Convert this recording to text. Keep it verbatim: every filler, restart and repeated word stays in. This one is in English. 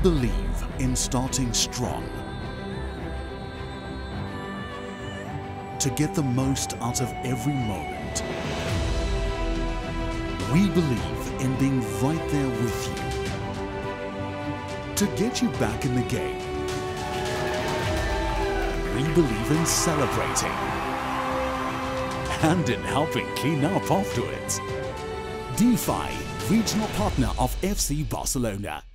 believe in starting strong to get the most out of every moment. We believe in being right there with you to get you back in the game. We believe in celebrating and in helping clean up afterwards. D F I, regional partner of F C Barcelona.